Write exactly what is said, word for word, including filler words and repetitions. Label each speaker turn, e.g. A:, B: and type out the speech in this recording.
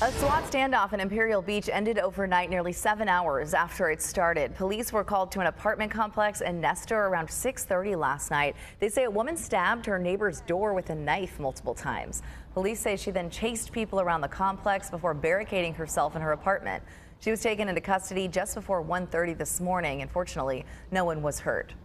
A: A SWAT standoff in Imperial Beach ended overnight nearly seven hours after it started. Police were called to an apartment complex in Nestor around six thirty last night. They say a woman stabbed her neighbor's door with a knife multiple times. Police say she then chased people around the complex before barricading herself in her apartment. She was taken into custody just before one thirty this morning. Unfortunately, no one was hurt.